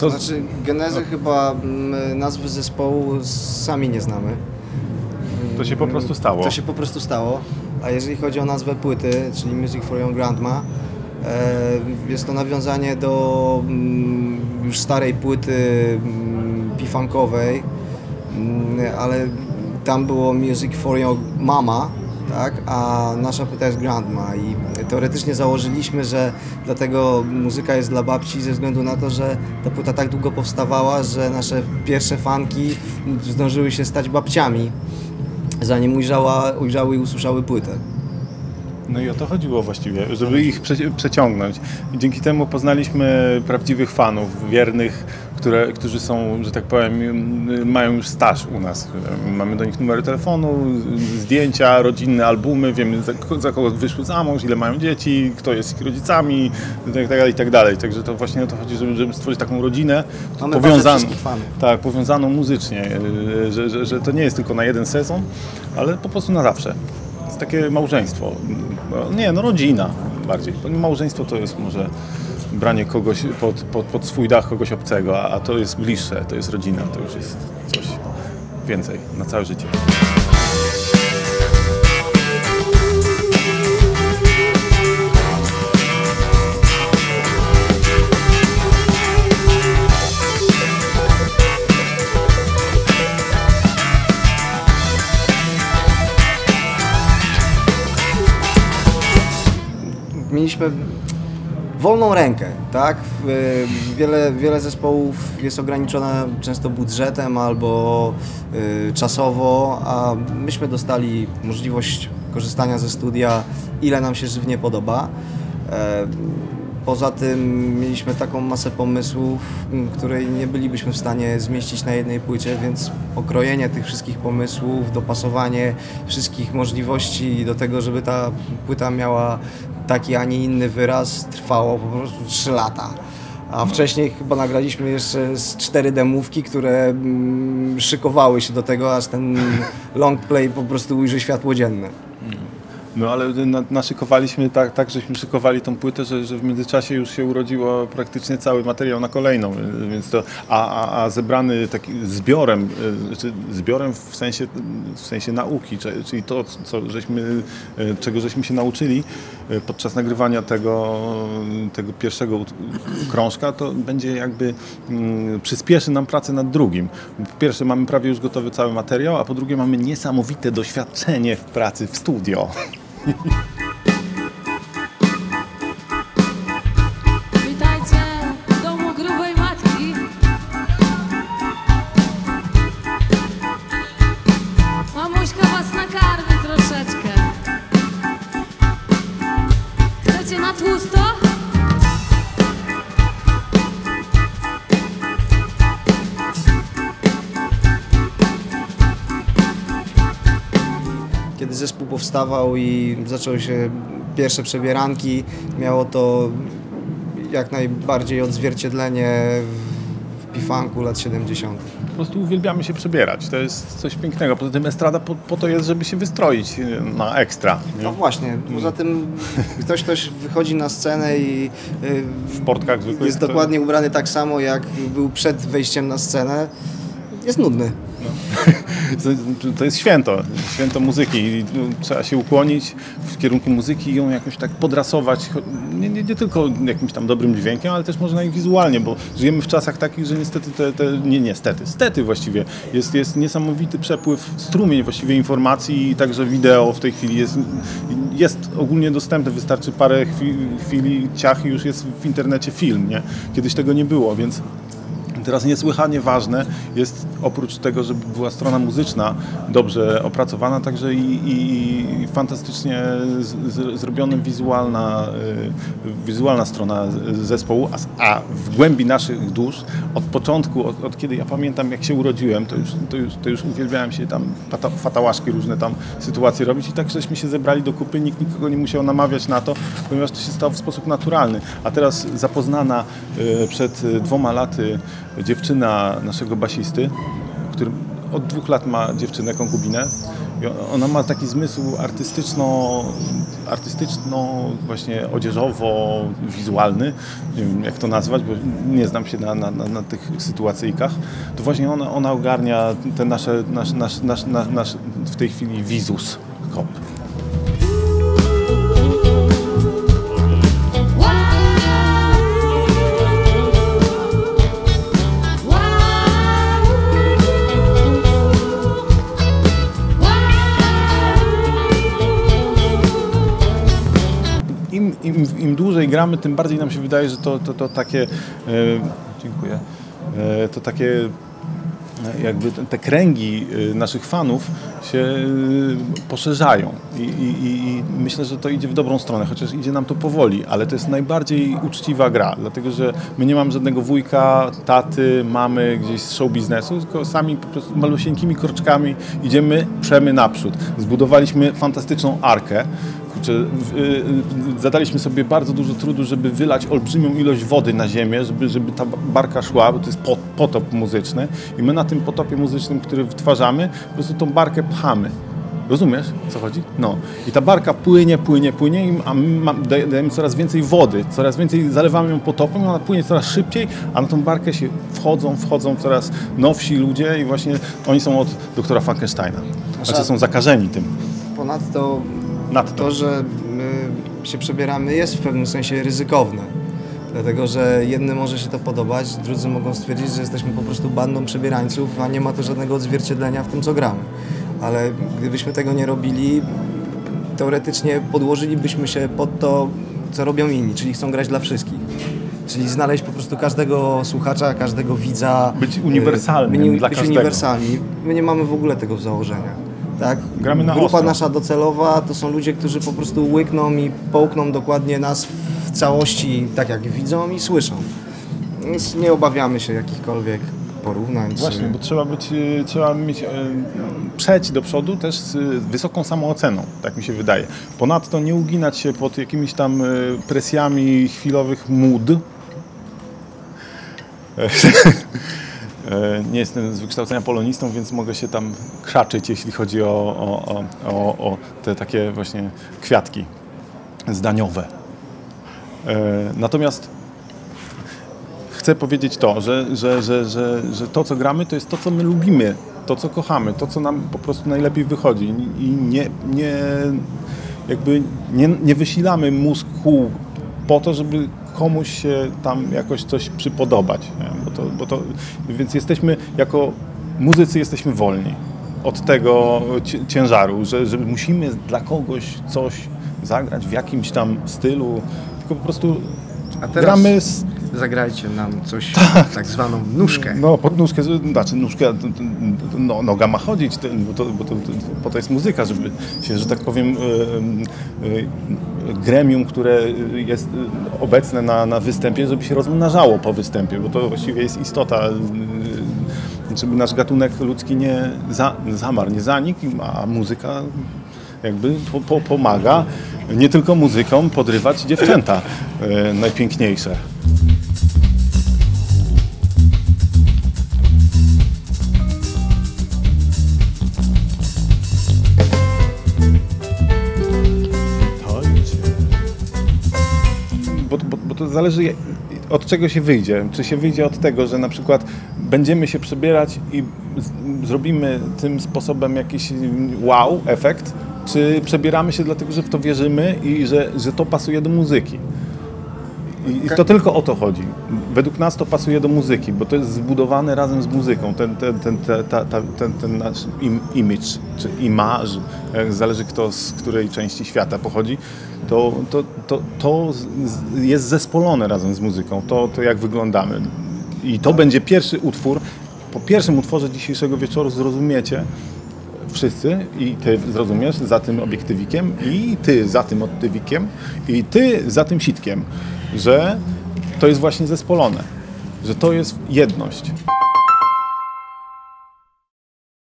To znaczy genezy chyba nazwy zespołu sami nie znamy. To się po prostu stało. To się po prostu stało. A jeżeli chodzi o nazwę płyty, czyli Music for Young Grandma, jest to nawiązanie do już starej płyty P-funkowej, ale tam było Music for Young Mama, tak? A nasza płyta jest Grandma i teoretycznie założyliśmy, że dlatego muzyka jest dla babci ze względu na to, że ta płyta tak długo powstawała, że nasze pierwsze fanki zdążyły się stać babciami, zanim ujrzały i usłyszały płytę. No i o to chodziło właściwie, żeby ich przeciągnąć. I dzięki temu poznaliśmy prawdziwych fanów, wiernych, którzy są, że tak powiem, mają już staż u nas. Mamy do nich numery telefonu, zdjęcia, rodzinne, albumy, wiemy za kogo wyszły za mąż, ile mają dzieci, kto jest ich rodzicami i tak dalej. Także to właśnie o to chodzi, żeby stworzyć taką rodzinę powiązaną muzycznie, że to nie jest tylko na jeden sezon, ale po prostu na zawsze. Jest takie małżeństwo. Nie, no rodzina bardziej. Małżeństwo to jest może branie kogoś pod swój dach, kogoś obcego, a to jest bliższe, to jest rodzina, to już jest coś więcej na całe życie. Mieliśmy wolną rękę, tak? Wiele zespołów jest ograniczone często budżetem albo czasowo, a myśmy dostali możliwość korzystania ze studia, ile nam się żywnie podoba. Poza tym mieliśmy taką masę pomysłów, której nie bylibyśmy w stanie zmieścić na jednej płycie, więc okrojenie tych wszystkich pomysłów, dopasowanie wszystkich możliwości do tego, żeby ta płyta miała taki, a nie inny wyraz, trwało po prostu 3 lata. A wcześniej chyba nagraliśmy jeszcze z 4 demówki, które szykowały się do tego, aż ten long play po prostu ujrzy światło dzienne. No ale naszykowaliśmy tak, żeśmy szykowali tą płytę, że w międzyczasie już się urodziło praktycznie cały materiał na kolejną, więc to, a zebrany taki zbiorem w sensie nauki, czyli to, czego żeśmy się nauczyli podczas nagrywania tego pierwszego krążka, to będzie jakby przyspieszy nam pracę nad drugim. Po pierwsze mamy prawie już gotowy cały materiał, a po drugie mamy niesamowite doświadczenie w pracy w studio. Witajcie w domu grubej matki. Mamuśka was nakarmi troszeczkę. Chcecie na tłusto? Kiedy zespół powstawał i zaczęły się pierwsze przebieranki, miało to jak najbardziej odzwierciedlenie w P-funku lat 70. Po prostu uwielbiamy się przebierać, to jest coś pięknego. Poza tym estrada po to jest, żeby się wystroić na ekstra. Nie? No właśnie, poza tym ktoś wychodzi na scenę i w sportkach zwykłych jest dokładnie ubrany tak samo, jak był przed wejściem na scenę. Jest nudny. No. To jest święto muzyki. Trzeba się ukłonić w kierunku muzyki i ją jakoś tak podrasować, nie tylko jakimś tam dobrym dźwiękiem, ale też można i wizualnie, bo żyjemy w czasach takich, że niestety, stety właściwie, jest niesamowity przepływ, strumień właściwie informacji i także wideo w tej chwili jest ogólnie dostępne, wystarczy parę chwili, ciach i już jest w internecie film, nie? Kiedyś tego nie było, więc teraz niesłychanie ważne jest, oprócz tego, żeby była strona muzyczna dobrze opracowana, także i fantastycznie zrobiona wizualna strona zespołu, a w głębi naszych dusz, od początku, od kiedy ja pamiętam, jak się urodziłem, to już uwielbiałem się tam fatałaszki, różne tam sytuacje robić i tak żeśmy się zebrali do kupy, nikt nikogo nie musiał namawiać na to, ponieważ to się stało w sposób naturalny. A teraz zapoznana przed 2 laty dziewczyna naszego basisty, od 2 lat ma dziewczynę, konkubinę. I ona ma taki zmysł artystyczno właśnie odzieżowo-wizualny, nie wiem jak to nazwać, bo nie znam się na tych sytuacyjkach. To właśnie ona ogarnia ten nasz w tej chwili wizus KOP. Im dłużej gramy, tym bardziej nam się wydaje, że to takie, dziękuję, to takie jakby te kręgi naszych fanów się poszerzają i myślę, że to idzie w dobrą stronę, chociaż idzie nam to powoli, ale to jest najbardziej uczciwa gra, dlatego że my nie mamy żadnego wujka, taty, mamy gdzieś z show biznesu, tylko sami po prostu malusieńkimi kroczkami idziemy, przemy naprzód. Zbudowaliśmy fantastyczną arkę. Zadaliśmy sobie bardzo dużo trudu, żeby wylać olbrzymią ilość wody na ziemię, żeby ta barka szła, bo to jest potop muzyczny i my na tym potopie muzycznym, który wytwarzamy, po prostu tą barkę pchamy. Rozumiesz, o co chodzi? No. I ta barka płynie, a my dajemy coraz więcej wody, coraz więcej zalewamy ją potopem, ona płynie coraz szybciej, a na tą barkę się wchodzą coraz nowsi ludzie i właśnie oni są od doktora Frankensteina. Znaczy są zakażeni tym. Ponadto to, że my się przebieramy, jest w pewnym sensie ryzykowne. Dlatego, że jednym może się to podobać, drudzy mogą stwierdzić, że jesteśmy po prostu bandą przebierańców, a nie ma to żadnego odzwierciedlenia w tym, co gramy. Ale gdybyśmy tego nie robili, teoretycznie podłożylibyśmy się pod to, co robią inni, czyli chcą grać dla wszystkich. Czyli znaleźć po prostu każdego słuchacza, każdego widza. Być uniwersalnym dla każdego. Uniwersalni. My nie mamy w ogóle tego w założeniach. Tak? Gramy na Grupa ostro. nasza docelowa to są ludzie, którzy po prostu łykną i połkną dokładnie nas w całości, tak jak widzą i słyszą. Więc nie obawiamy się jakichkolwiek porównań. Właśnie, bo trzeba mieć przejść do przodu też z wysoką samooceną, tak mi się wydaje. Ponadto nie uginać się pod jakimiś tam presjami chwilowych mód. Nie jestem z wykształcenia polonistą, więc mogę się tam krzaczyć, jeśli chodzi o te takie właśnie kwiatki zdaniowe. Natomiast chcę powiedzieć to, że to, co gramy, to jest to, co my lubimy, to, co kochamy, to, co nam po prostu najlepiej wychodzi i nie wysilamy mózgu po to, żeby komuś się tam jakoś coś przypodobać. Więc jesteśmy, jako muzycy jesteśmy wolni od tego ciężaru, że musimy dla kogoś coś zagrać w jakimś tam stylu, tylko po prostu a teraz gramy. Zagrajcie nam coś, tak zwaną nóżkę. No, pod nóżkę, znaczy nóżkę, noga ma chodzić, bo to jest muzyka, żeby się, że tak powiem, gremium, które jest obecne na występie, żeby się rozmnażało po występie, bo to właściwie jest istota, żeby nasz gatunek ludzki nie zamarł, nie zanikł, a muzyka jakby pomaga nie tylko muzykom podrywać dziewczęta najpiękniejsze. Bo to zależy, od czego się wyjdzie. Czy się wyjdzie od tego, że na przykład będziemy się przebierać i zrobimy tym sposobem jakiś wow, efekt, czy przebieramy się dlatego, że w to wierzymy i że to pasuje do muzyki. I to tylko o to chodzi. Według nas to pasuje do muzyki, bo to jest zbudowane razem z muzyką. Ten nasz image, czy image, zależy kto z której części świata pochodzi, to jest zespolone razem z muzyką, to jak wyglądamy. I to będzie pierwszy utwór. Po pierwszym utworze dzisiejszego wieczoru zrozumiecie wszyscy i ty zrozumiesz za tym obiektywikiem i ty za tym odtywikiem i ty za tym sitkiem, że to jest właśnie zespolone, że to jest jedność.